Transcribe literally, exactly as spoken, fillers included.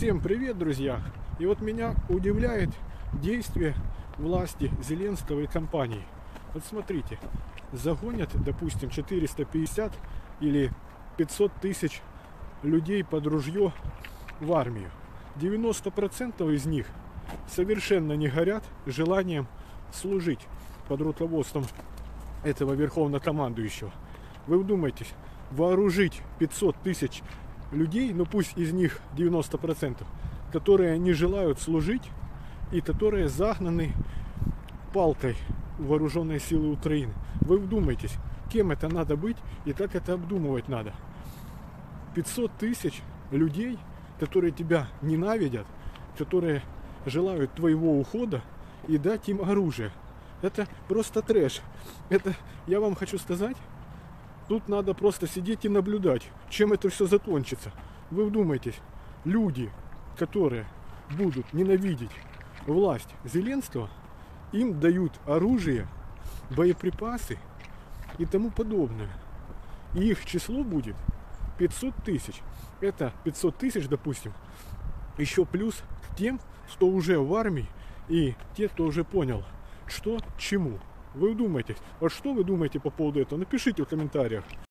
Всем привет, друзья! И вот меня удивляет действие власти Зеленского и компании. Вот смотрите, загонят, допустим, четыреста пятьдесят или пятьсот тысяч людей под ружье в армию. девяносто процентов из них совершенно не горят желанием служить под руководством этого верховнокомандующего. Вы вдумайтесь, вооружить пятьсот тысяч людей, ну пусть из них девяносто процентов, которые не желают служить и которые загнаны палкой в вооруженные силы Украины. Вы вдумайтесь, кем это надо быть и как это обдумывать надо. пятьсот тысяч людей, которые тебя ненавидят, которые желают твоего ухода, и дать им оружие. Это просто трэш. Это, я вам хочу сказать, тут надо просто сидеть и наблюдать, чем это все закончится. Вы вдумайтесь, люди, которые будут ненавидеть власть Зеленского, им дают оружие, боеприпасы и тому подобное. И их число будет пятьсот тысяч. Это пятьсот тысяч, допустим, еще плюс к тем, кто уже в армии, и те, кто уже понял, что к чему. Вы думаете, вот что вы думаете по поводу этого? Напишите в комментариях.